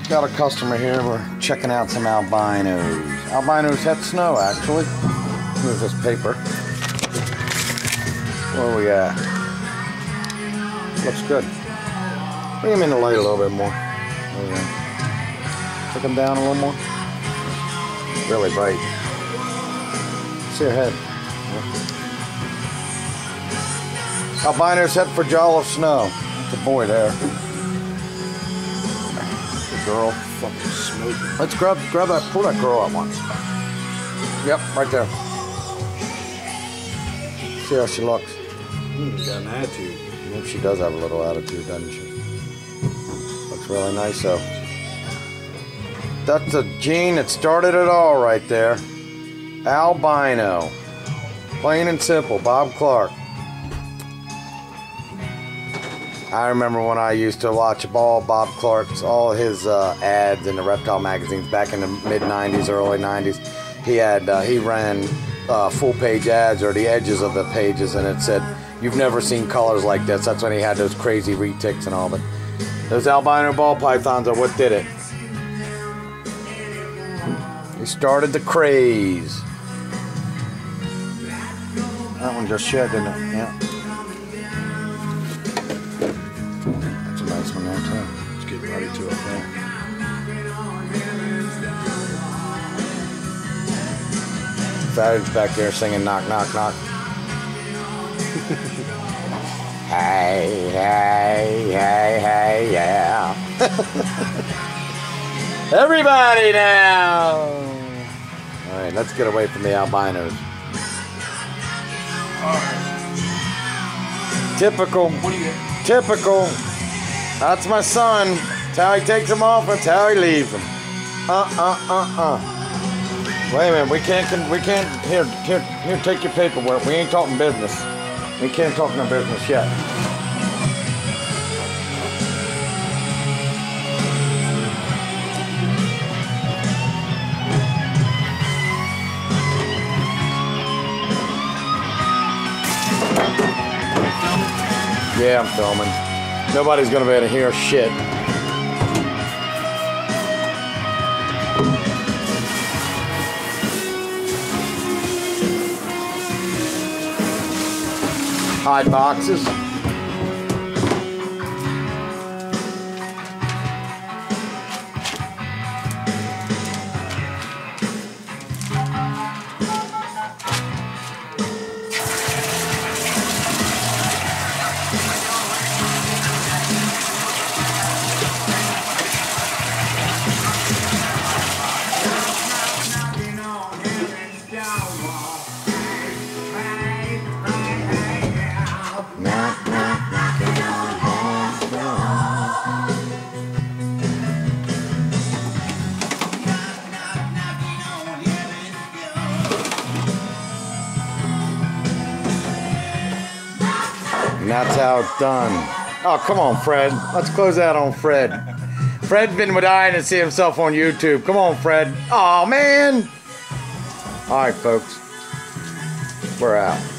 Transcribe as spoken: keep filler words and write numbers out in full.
Got a customer here. We're checking out some albinos. Albinos het snow, actually. Here's this paper. Where we at? Looks good. Bring him in the light a little bit more. There we go. Take him down a little more. Really bright. See your head. Albinos het for Joll of Snow. It's a boy there. The girl. Fucking smoke. Let's grab grab that. Pull that girl out once. Yep, right there. See how she looks. Mm, got an attitude. I think she does have a little attitude, doesn't she? Looks really nice, though. That's a gene that started it all right there. Albino. Plain and simple. Bob Clark. I remember when I used to watch all Bob Clark's, all his uh, ads in the reptile magazines back in the mid nineties, early nineties. He had, uh, he ran uh, full page ads or the edges of the pages, and it said, "You've never seen colors like this." That's when he had those crazy retics and all. But those albino ball pythons are what did it. He started the craze. That one just shed, didn't it? Yeah. That's a nice one there, too. It's getting ready to, I think. Savage back there singing knock, knock, knock. Hey, hey, hey, hey, yeah. Everybody now! Alright, let's get away from the albinos. Alright. Typical. What do you get? Typical. That's my son. That's how he takes them off. That's how he leaves them. Uh, uh, uh, uh. Wait a minute. We can't, we can't, here, here, here, take your paperwork. We ain't talking business. We can't talk no business yet. Yeah, I'm filming. Nobody's gonna be able to hear shit. Hide boxes. And that's how it's done. Oh, come on, Fred. Let's close out on Fred. Fred's been dying to see himself on YouTube. Come on, Fred. Oh, man. All right, folks. We're out.